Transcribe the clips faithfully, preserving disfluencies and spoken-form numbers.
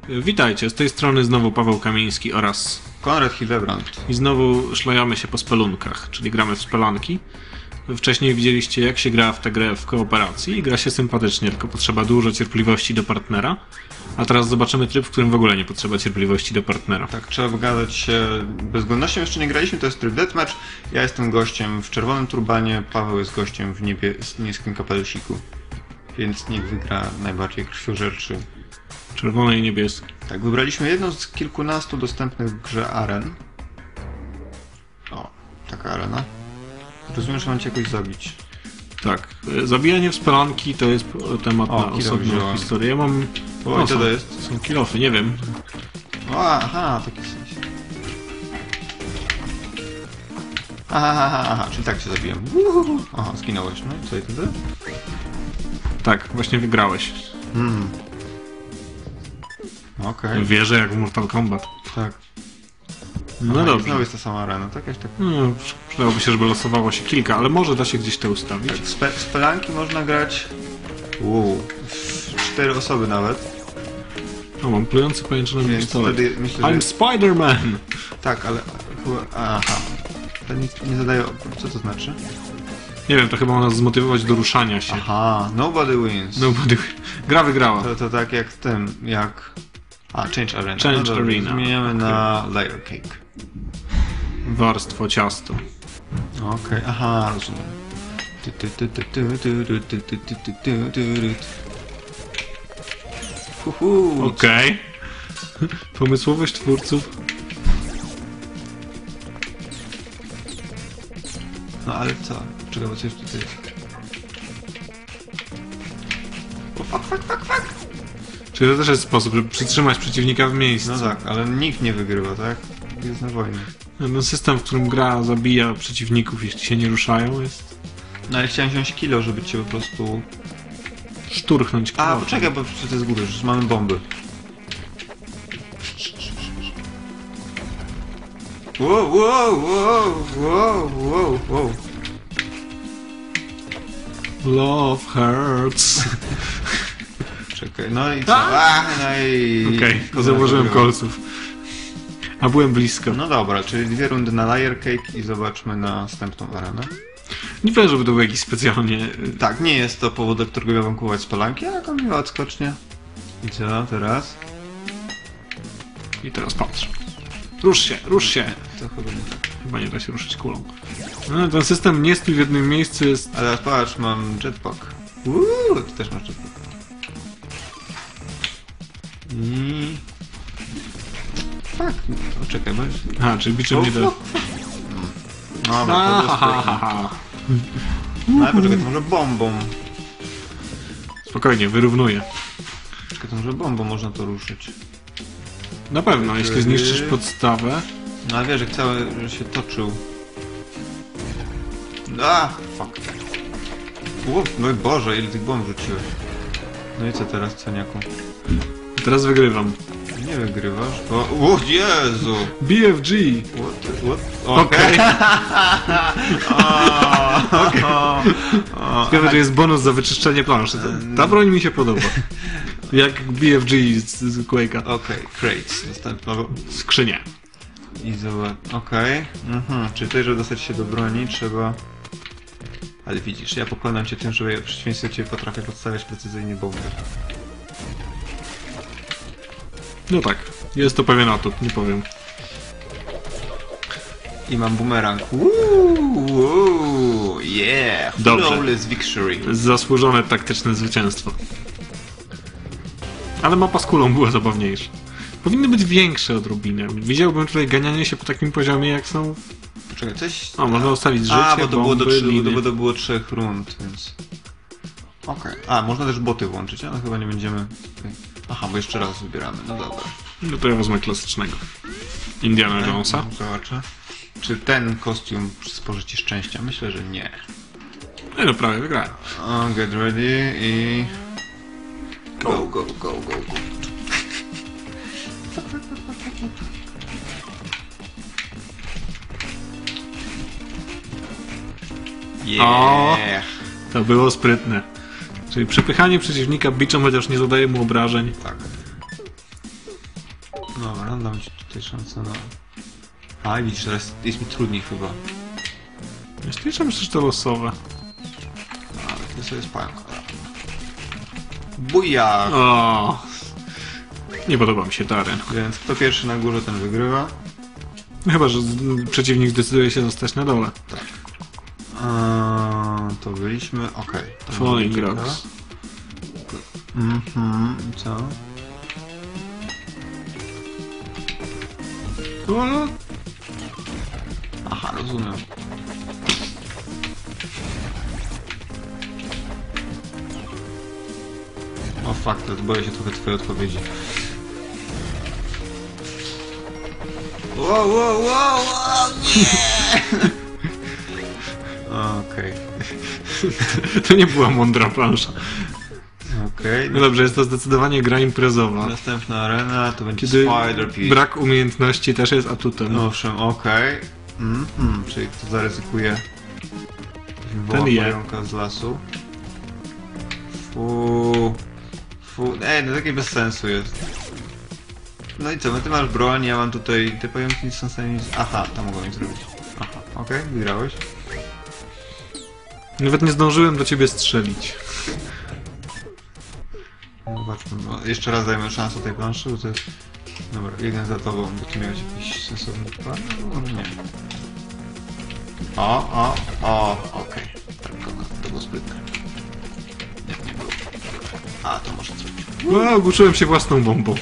Witajcie, z tej strony znowu Paweł Kamiński oraz Konrad Hildebrand. I znowu szlajamy się po spelunkach, czyli gramy w spelanki. Wcześniej widzieliście, jak się gra w tę grę w kooperacji i gra się sympatycznie, tylko potrzeba dużo cierpliwości do partnera. A teraz zobaczymy tryb, w którym w ogóle nie potrzeba cierpliwości do partnera. Tak, trzeba wygadać się bezwzględnością. Jeszcze nie graliśmy, to jest tryb deathmatch. Ja jestem gościem w czerwonym turbanie, Paweł jest gościem w niebieskim kapelusiku. Więc niech wygra najbardziej krwiożerczy. Czerwony i niebieski. Tak, wybraliśmy jedną z kilkunastu dostępnych w grze aren. O, taka arena. Rozumiem, że mam cię jakoś zabić. Tak, zabijanie w spelanki to jest temat O, na osobną historię. Ja mam... O, o, co są, to jest? Są kilofy, nie wiem. O, aha, taki sensie. Aha, aha, aha, czyli tak cię zabiłem. Uhuhu. Aha, zginąłeś, no i co i wtedy? Tak, właśnie wygrałeś. Hmm. Okej. Okay. Wierzę jak w Mortal Kombat. Tak. No Aha, dobrze. znowu jest ta sama arena, tak? Jaś tak. No, przydałoby się, żeby losowało się kilka, ale może da się gdzieś to ustawić. Tak, spe spelanki można grać wow, w cztery osoby nawet. O, mam plujący pajęczyny pistolet. Myślę, I'm że... Spider-Man! Tak, ale chyba... Aha. To nic nie zadaje... Co to znaczy? Nie wiem, to chyba ma nas zmotywować do ruszania się. Aha, nobody wins. Nobody... Gra wygrała. To, to tak jak tym, jak... A, Change Arena. Change no dobra, Arena. Zmieniamy okay. na Layer Cake. Warstwo ciasto. Okej, okay. Aha, rozumiem. Okej. Okay. Pomysłowość twórców. No ale co? Czekaj, bo coś tutaj jest. O, fuck, fuck, fuck, fuck. Czyli to też jest sposób, żeby przytrzymać przeciwnika w miejscu. No tak, ale nikt nie wygrywa, tak? Jest na wojnie. No, system, w którym gra zabija przeciwników, jeśli się nie ruszają, jest... No ale chciałem wziąć kilo, żeby cię po prostu... Szturchnąć kilo. A, poczekaj, bo to jest góry, już mamy bomby. Wow, wow, wow, wow, wow, wow. Love hurts. Czekaj, no i co? A, no i... Okej, okay, założyłem kolców. A byłem blisko. No dobra, czyli dwie rundy na Layer Cake i zobaczmy następną arenę. Nie wiem, żeby to było jakiś specjalnie... Tak, nie jest to powód, do którego miałbym kupować spelanki, ale to miła odskocznie. I co teraz? I teraz patrz. Rusz się, rusz się. To chyba nie tak. Chyba nie da się ruszyć kulą. No, ten system nie stój w jednym miejscu jest... Ale patrz, mam jetpack. Uuu, ty też masz jetpack. I... Fuck, no, czekaj, bo... A, czyli biczem nie da... No, dobra, to ha, no, ale poczekaj, to może bombą. Spokojnie, wyrównuję. Czekaj, to może bombą można to ruszyć. Na pewno, jeśli zniszczysz podstawę... No ale wiesz, jak cały że się toczył. A, fuck. Uf, no i Boże, ile tych bomb rzuciłeś. No i co teraz, ceniaku? Teraz wygrywam. Nie wygrywasz, bo... O Jezu! B F G! What? What? Okej. Okej. Ciekawe, że jest bonus za wyczyszczenie planszy. Ta broń mi się podoba. Jak B F G z, z Quake'a. Okej, okay, crates. Następnego. Skrzynie. I zobacz. Okej. Okay. Mhm. Czyli tutaj, żeby dostać się do broni, trzeba... Ale widzisz, ja pokonam cię tym, że ja w przeciwieństwie cię potrafię podstawiać precyzyjnie bomby. No tak, jest to pewien atut, nie powiem. I mam bumerang. Uuu, yeah! Dobrze. Flawless victory. Zasłużone taktyczne zwycięstwo. Ale mapa z kulą była zabawniejsza. Powinny być większe odrobinę. Widziałbym tutaj ganianie się po takim poziomie, jak są... Poczekaj, coś... O, można ustawić życie, A, bo to, było do, bomby, trzy, liny. bo to było trzech rund, więc... Okej. Okay. A, można też boty włączyć, ale chyba nie będziemy... Okay. Aha, bo jeszcze raz wybieramy, no dobra. No to ja wezmę klasycznego. Indiana Jonesa. Zobaczę. Czy ten kostium przysporzy ci szczęścia? Myślę, że nie. No, no prawie wygrałem. O, get ready i... Go, go, go, go, go. Yeah. O, to było sprytne. Czyli przepychanie przeciwnika biczem, chociaż nie zadaje mu obrażeń. Tak. Dobra, dam ci tutaj szansę na... A, widzisz, teraz jest mi trudniej chyba. Jeśli liczę, myślę, że to losowe. Ale to sobie jest pająk. Buja! O, nie podoba mi się teren. Więc kto pierwszy na górze, ten wygrywa. Chyba, że z- przeciwnik zdecyduje się zostać na dole. Eee, to byliśmy, okej. To Falling będzie Rocks. Mhm, i co? O, Aha, rozumiem. O fakt, boję się trochę twojej odpowiedzi. Wow, wow, wow, wow, nie! Okej, to nie była mądra plansza. okej. No dobrze, jest to zdecydowanie gra imprezowa. Następna arena to będzie Kiedy Spider Pit. brak umiejętności też jest atutem. Owszem, okej. Mm, mm, czyli kto zaryzykuje Ten je. pająka z lasu. Fu, fu, ej, no takie bez sensu jest. No i co, no ty masz broń, ja mam tutaj, te pająki nie są w stanie nic... Aha, to mogą mi zrobić. Aha, okej, wygrałeś. Nawet nie zdążyłem do ciebie strzelić. No, zobaczmy, no, jeszcze raz dajmy szansę tej planszy, bo to jest... Dobra, biegnę za tobą, bo ty miałeś jakiś sensowny plan? No, może nie. O, o, o, okej. Tak, to, to było zbytne. Nie, nie było. A, to może zrobić. O, ogłuszyłem się własną bombą.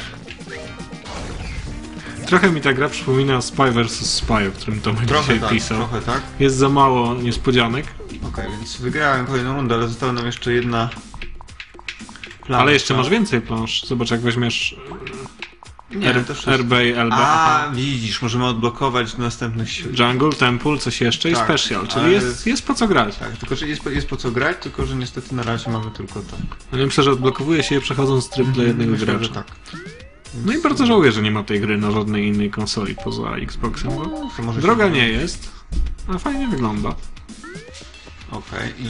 Trochę mi ta gra przypomina Spy versus. Spy, o którym Tomek Trochę dzisiaj tak, pisał. trochę tak. Jest za mało niespodzianek, Okej, więc wygrałem kolejną rundę, ale została nam jeszcze jedna plansza. ale jeszcze masz więcej plansz. Zobacz, jak weźmiesz Nie, R- to wszystko. R B i L B. A, Aha. widzisz, możemy odblokować następnych świat. Jungle, Temple, coś jeszcze Tak, i Special, czyli ale- jest, jest po co grać. Tak, tylko że jest, po- jest po co grać, tylko że niestety na razie mamy tylko tak. Ale myślę, że odblokowuje się je przechodząc tryb dla jednego Myślę, gracza. że tak. No i bardzo żałuję, że nie ma tej gry na żadnej innej konsoli poza Xboxem, bo No, to może droga się... nie jest, a fajnie wygląda. Okej, i...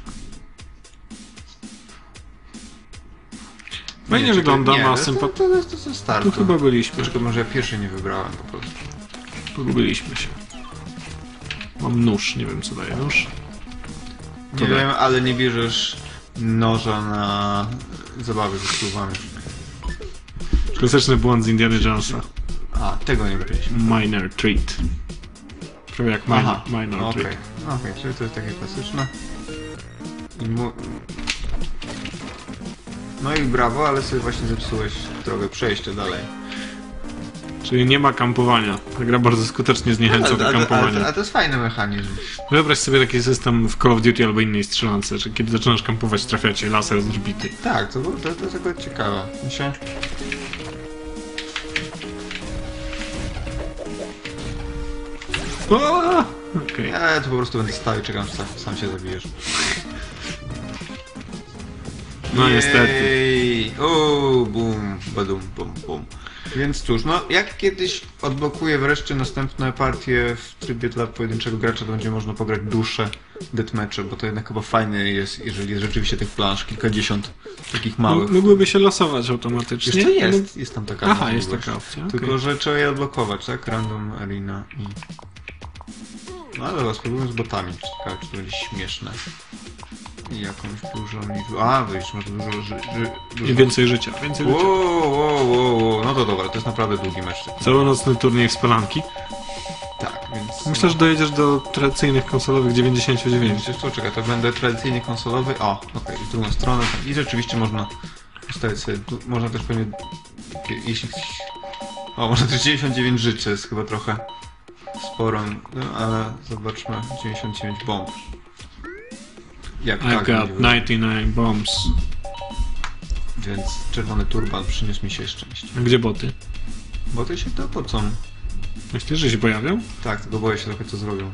Fajnie Nie, wygląda, czekaj, ma nie, to, sympat... to, to, to, to startu. Tu chyba byliśmy, Tylko może ja pierwszy nie wybrałem po prostu. pogubiliśmy się. Mam nóż, nie wiem co daje nóż. Nie To wiem, ale nie bierzesz noża na zabawy ze spływami. Klasyczny błąd z Indiana Jonesa. A, tego nie braliśmy. Minor Treat. Prawie jak minor, Aha, minor okej. Treat. Okej, czyli to jest takie klasyczne. I mu... No i brawo, ale sobie właśnie zepsułeś drogę przejścia dalej. Czyli nie ma kampowania. Ta gra bardzo skutecznie zniechęca Ale, do ale, ale, kampowania. ale to jest fajny mechanizm. Wyobraź sobie taki system w Call of Duty albo innej strzelance, że kiedy zaczynasz kampować, trafia cię laser z orbity. Tak, to, to, to jest akurat ciekawe. Mi się... O! Okej. Ja tu po prostu będę stał i czekam, aż sam, sam się zabijesz. No niestety. Jej! O, bum, badum, bum, bum. Więc cóż, no jak kiedyś odblokuję wreszcie następne partie w trybie dla pojedynczego gracza, to będzie można pograć dłuższe deathmatche, bo to jednak chyba fajne jest, jeżeli jest rzeczywiście tych plansz kilkadziesiąt takich małych. Mogłyby się losować automatycznie. Jeszcze jest, jest tam taka Aha, jest możliwość. taka opcja. Tylko, okej. że trzeba je odblokować, tak? Random arena i... No ale dobra, spróbujmy z botami. Ciekawe, czy to będzie śmieszne. I jakąś dużą liczbę... A, wyjść, może dużo... Ży, ży, dużo... I więcej życia, więcej życia. Wow, wow, wow, wow. No to dobra, to jest naprawdę długi mecz. Całonocny turniej w Spelanki. Tak, więc... Myślę, że dojedziesz do tradycyjnych konsolowych dziewięćdziesiąt dziewięć. Wiesz co, czekaj, to będę tradycyjnie konsolowy. O, okej, w drugą stronę. I rzeczywiście można ustawić sobie... Tu, można też pewnie... Jeśli... O, można też dziewięćdziesiąt dziewięć życia, jest chyba trochę sporo, no, ale zobaczmy, dziewięćdziesiąt dziewięć bomb. Jak I tak got będzie, dziewięćdziesiąt dziewięć bombs. więc czerwony turban przyniósł mi się szczęście. A gdzie boty? Bo to się to po co? Myślisz, że się pojawią? Tak, tylko boję się trochę co zrobią.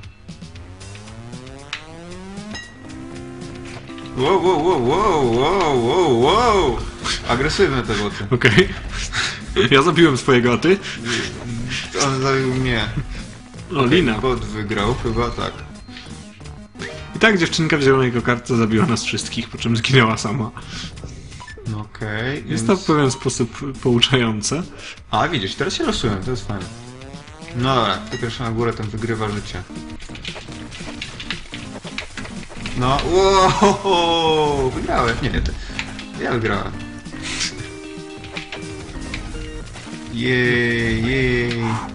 Wow, wow, wow, wow, wow, wow, wow! Agresywne te boty. Okej. Ja zabiłem swojego, a ty? On zabił mnie. O, Lina. Bot wygrał, chyba tak. I tak dziewczynka w zielonej kokardce zabiła nas wszystkich, po czym zginęła sama. No okej. Jest więc... to w pewien sposób pouczające. A, widzisz, teraz się losują, to jest fajne. No dobra, kto pierwszy na górę, ten wygrywa życie. No, wow, wygrałem. Nie, nie, ty. Ja wygrałem. Jej, jej.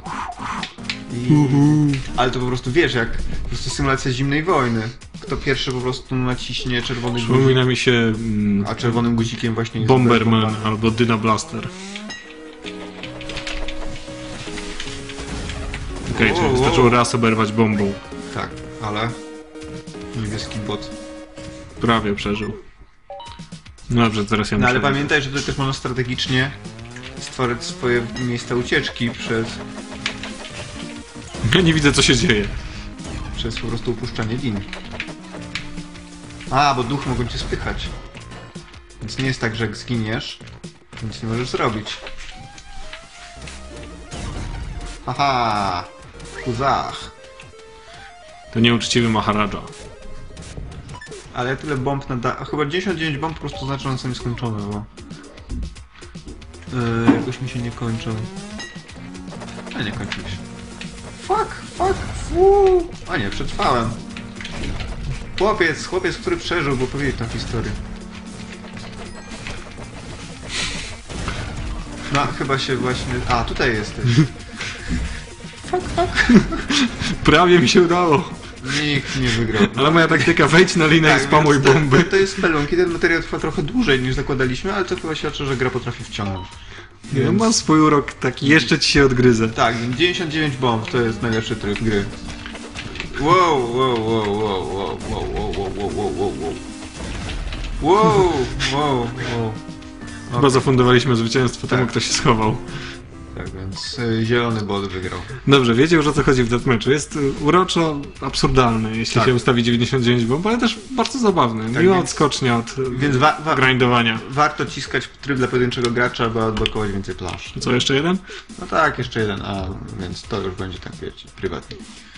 jej. Ale to po prostu wiesz, jak po prostu symulacja zimnej wojny. Kto pierwszy po prostu naciśnie czerwony guzik, Przypomina mi się mm, a czerwonym guzikiem właśnie jest Bomberman bomba. albo Dyna Blaster. Okej, okay, Wow, czyli wystarczyło wow. raz oberwać bombą. Tak, ale niebieski bot. Prawie przeżył. No dobrze, teraz ja No muszę... ale pamiętaj, że tutaj też można strategicznie stworzyć swoje miejsca ucieczki przez, Ja nie widzę, co się dzieje. przez po prostu upuszczanie lin. A, bo duchy mogą cię spychać. Więc nie jest tak, że jak zginiesz, to nic nie możesz zrobić. Haha! Kuzach! To nieuczciwy Maharaja. Ale tyle bomb na da... A chyba dziewięćdziesiąt dziewięć bomb po prostu znaczy, że one są nieskończone, bo... Yy, jakoś mi się nie kończą. A nie kończy mi się. Fuck, fuck, fu. A nie, przetrwałem. Chłopiec, chłopiec, który przeżył, bo powiedzieć tę historię. No, chyba się właśnie... A, tutaj jesteś. Fuck, fuck. Prawie mi się udało. Nikt nie wygrał. Ale moja taktyka, wejdź na linę i spamuj więc to- bomby. To, to jest spelunki, ten materiał trwa trochę dłużej niż zakładaliśmy, ale to chyba świadczy, że gra potrafi wciągnąć. Ja Więc- mam swój urok taki, jeszcze ci się odgryzę. Tak, więc dziewięćdziesiąt dziewięć bomb to jest najlepszy tryb gry. Wow, wow, wow, wow, wow, wow, wow, wow, wow, wow, wow, wow. Wow, wow, wow. Chyba zafundowaliśmy zwycięstwo temu, Tak. kto się schował. Tak, więc y, zielony bot wygrał. Dobrze, wiecie już o co chodzi w deathmatchu. Jest y, uroczo absurdalny, jeśli Tak. się ustawi dziewięćdziesiąt dziewięć bomb, ale też bardzo zabawny. Tak, Miła więc- odskocznia od y, Więc wa wa grindowania. warto ciskać tryb dla pojedynczego gracza, aby odblokować więcej plansz. Co, jeszcze jeden? No tak, jeszcze jeden, a więc to już będzie tak, wiecie, prywatnie.